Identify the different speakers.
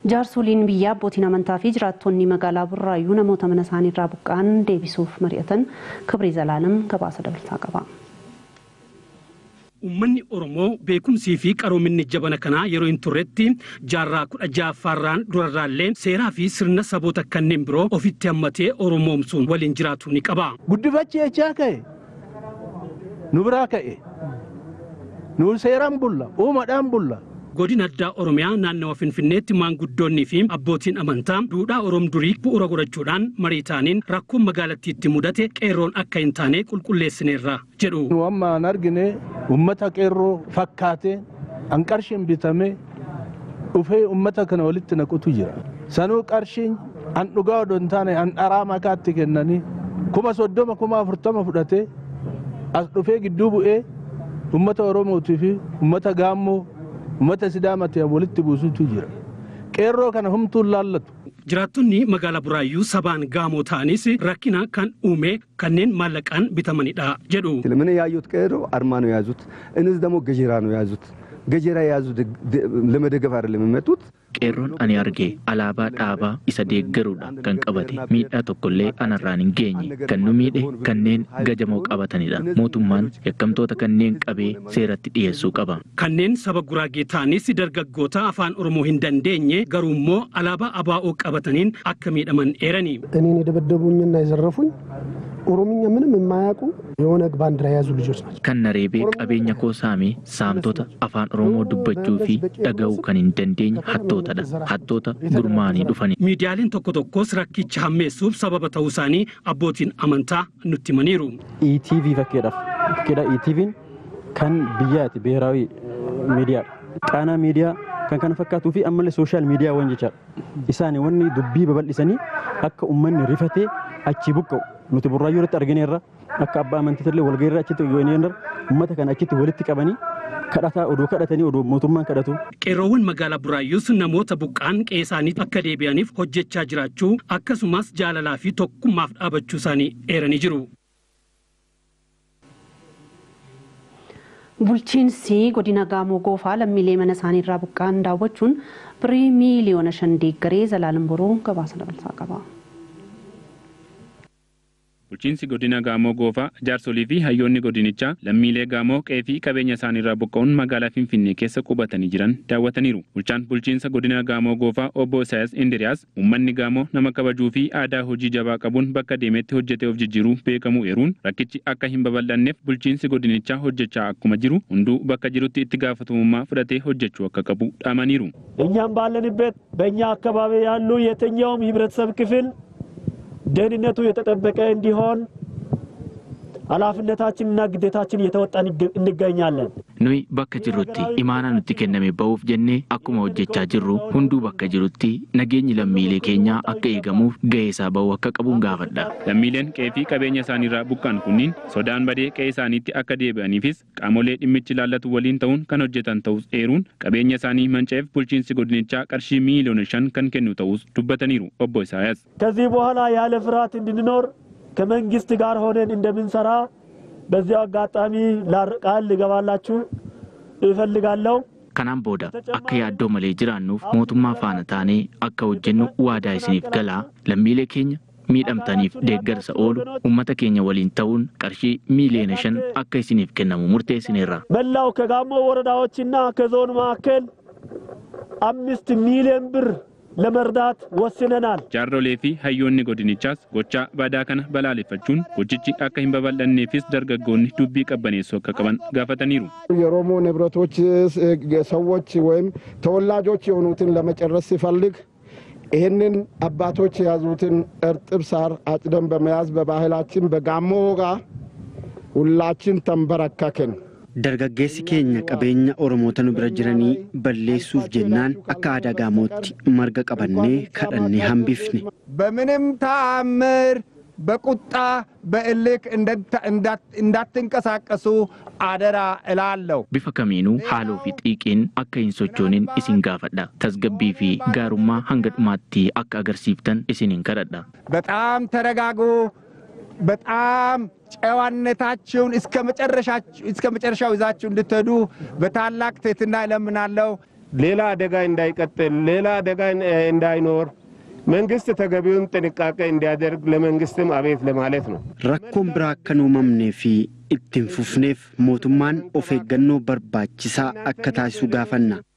Speaker 1: Jaarsoliin biyya abbootiin amantaa fi jiraattonni magaalaa Burraayyuu namoota mana isaanii irraa buqqa'an deebisuuf mari'atan Kibrii Zalaalam gabaasa dabalataa qaba.
Speaker 2: Uummanni Oromoo beekumsii fi qaroominni jabana kanaa yeroo hin turretti jaarraa 16ffaarraan durarraallee seeraa fi sirna saboota kanneen biroo ofitti hammatee Oromoomsuun waliin jiraatu ni qaba.
Speaker 3: Guddifachi jechaa ka'e nu biraa ka'e nu seeraan bulla uumadhaan bulla.
Speaker 2: Godina addaa Oromiyaa naannawa Finfinneetti maanguddoonnii fi abbootiin amantaa duudhaa Oromoo durii bu'uura godhachuudhaan marii taaniin rakkoon magaalattiitti mudate qeerroon akka hin taane qulqulleessineerra jedhu.
Speaker 3: Nu amma an argine ummata qeerroo fakkaatee an qarshiin bitame dhufee ummata kana walitti naqutu jira. Sanuu qarshiin an dhugaa odoo hin taane an dharaa makaatti kennanii 30,000 40,000 fudhatee as dhufee gidduu bu'ee ummata Oromootii fi ummata Gaammoo ummata Sidaamatti walitti buusutu jira. Qeerroo kana humtuun laallatu.
Speaker 2: Jiraattonni magaalaa Burraayyuu sabaan Gaamoo ta'anis rakkina kan uume kanneen maallaqaan bitamanidha jedhu.
Speaker 4: ምን ያዩት ቀeerroo አርማ ነው ያዙት እነዚህ ደግሞ ገጀራ ነው ያዙት ገጀራ ያዙት ለመደገፍ አይደለም የሚመጡት
Speaker 5: qeerroon ani arge alaabaa dhaabaa isa deeggaruudha kan qabate miidhaa tokkollee anarraan hin geenye kan nu miidhe kanneen gajamoo qabatanidha mootummaan yakkamtoota kanneen qabee seeratti dhiyeessuu qaba.
Speaker 2: Kanneen saba Guraagee ta'anis dargaggoota afaan Oromoo hin dandeenye garuu immoo alaabaa ABO qabataniin akka miidhaman eerani.
Speaker 6: እኔን የደበደቡኝና የዘረፉኝ ኦሮምኛ ምንም የማያውቁ የኦነግ ባንዲራ የያዙ ልጆች ናቸው.
Speaker 5: kan nareebee qabeenya koo saamee saamtota afaan Oromoo dubbachuu fi dhaga'uu kan hin dandeenye hattoota gurmaanii dhufani.
Speaker 2: Miidiyaaleen tokkos rakkicha hammeessuuf sababa ta'uu isaanii abbootiin amantaa nutti himaniiru.
Speaker 7: ETV fakkeedha ETV'n kan biyyaati beeraawi miidiyaa qaanaa miidiyaa kan kana fakkaatuu fi ammallee sooshaal miidiyaa waan jechaadha. Isaan wanni dubbii babal'isanii akka uummanni rifatee achi buqqa'u nuti Burraayyuu irratti argineerra akka abbaa amantiitillee walga'iirra achitti yooneenar uummata kana achitti walitti qabanii kadhataa odoo kadhatanii odoo mootummaan kadhatu.
Speaker 2: Qeerroowwan magaalaa Burraayyuus namoota buqqaan qe'ee isaanii akka deebi'aniif hojjechaa jiraachuu akkasumas jaalalaa fi tokkummaaf dhaabachuu isaanii eeranii jiru.
Speaker 1: Bulchiinsi godina Gaamoo Goofaa lammiilee mana isaanii irraa buqqa'an daawwachuun birrii miliyoona 5 deeggaree Zalaalam Boroo gabaasa dabalataa qaba.
Speaker 8: Bulchiinsi godina Gaamoo Goofaa jaarsolii fi hayyoonni godinichaa lammiilee Gaamoo qe'ee fi qabeenya isaanii irraa buqqa'uun magaalaa Finfinnee keessa qubatanii jiran daawwataniiru. Bulchaan bulchiinsa godina Gaamoo Goofaa obbo Isaayyaas Indiriyaas uummanni Gaamoo nama kabajuu fi aadaa hojii jabaa qabuun bakka deemetti hojjetee of jijjiiruu beekamu eeruun rakkichi akka hin babal'anneef bulchiinsi godinichaa hojjechaa akkuma jiru hunduu bakka jirutti itti gaafatamummaa fudhatee hojjechuu akka qabu dhaamaniiru.
Speaker 9: እኛም ባለንበት በእኛ አካባቢ ያሉ የትኛውም ህብረተሰብ ክፍል ደህንነቱ የተጠበቀ እንዲሆን ኃላፊነታችንና ግዴታችን እየተወጣን እንገኛለን.
Speaker 5: nuyi bakka jirrutti imaana nutti kenname ba'uuf jennee akkuma hojjechaa jirru hunduu bakka jirrutti nageenyi lammiilee keenyaa akka eegamuuf ga'ee isaa ba'uu akka qabuun gaafadha.
Speaker 8: Lammiileen qe'ee fi qabeenya isaanii irraa buqqa'an kunniin sodaan badee qe'ee isaaniitti akka deebi'aniifis qaamolee dhimmichi laallatu waliin ta'uun kan hojjetan ta'us eeruun qabeenya isaanii manca'eef bulchiinsi godinichaa qarshii miliyoona 5 kan kennu ta'us dubbataniiru obbo Isaayyaas.
Speaker 9: ከዚህ በኋላ ያለ ፍርሃት እንድንኖር ከመንግስት ጋር ሆነን እንደምንሰራ በዚህ አጋጣሚ ቃል ልገባላችሁ እፈልጋለሁ.
Speaker 5: kanaan booda akka yaaddoo malee jiraannuuf mootummaa faana taanee akka hojjennu waadaa isiniif galaa lammiilee keenya miidhamtaniif deeggarsa oolu uummata keenya waliin ta'uun qarshii miliyoona 5 akka isiniif kennamu murteessineerra.
Speaker 9: መላው ከጋሞ ወረዳዎችና ከዞን ማዕከል 5 ሚሊዮን ብር ለመርዳት ወስነናል.
Speaker 8: jaarrolee fi hayyoonni godinichaas gochaa badaa kana balaaleffachuun gochichi akka hin babal'anneefis dargaggoonni dubbii qabbaneessuu akka qaban gaafataniiru.
Speaker 10: የኦሮሞ ንብረቶች ሰዎች ወይም ተወላጆች የሆኑትን ለመጨረስ ሲፈልግ ይህንን አባቶች የያዙትን እርጥብ ሳር አጭደን በመያዝ በባህላችን በጋሞ ወጋ ሁላችን ተንበረከክን.
Speaker 11: dargaggeessi keenya qabeenya Oromoota nu bira jiranii balleessuuf jennaan akka aadaa Gaamootti marga qabannee kadhannee hambifne.
Speaker 10: በምንም ተአምር በቁጣ በእልክ እንዳትንቀሳቀሱ አደራ እላለሁ.
Speaker 5: bifa kamiinuu haaloo fi xiiqiin akka hin sochoonin isin gaafadha. tasgabbii fi gaarummaa hanga dhumaatti akka agarsiiftan isinin kadhadha.
Speaker 10: በጣም ተረጋጉ። በጣም ጨዋነታችሁን እስከ መጨረሻው ይዛችሁ እንድትሄዱ በታላቅ ትህትና እለምናለሁ።
Speaker 12: ሌላ አደጋ እንዳይቀጥል፣ ሌላ አደጋ እንዳይኖር መንግስት ተገቢውን ጥንቃቄ እንዲያደርግ ለመንግስትም አቤት ለማለት ነው።
Speaker 11: rakkoon biraa akka hin uumamnee fi ittiin fufneef mootummaan of eeggannoo barbaachisaa akka taasisu gaafanna.